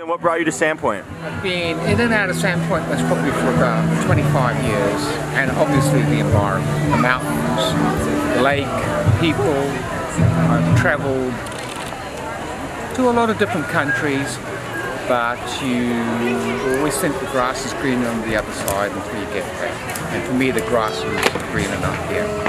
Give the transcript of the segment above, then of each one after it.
And what brought you to Sandpoint? I've been in and out of Sandpoint most probably for about 25 years, and obviously the environment, the mountains, the lake, people. I've travelled to a lot of different countries, but you always think the grass is greener on the other side until you get there. And for me, the grass is green enough here.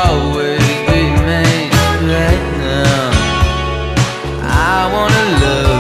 I wanna love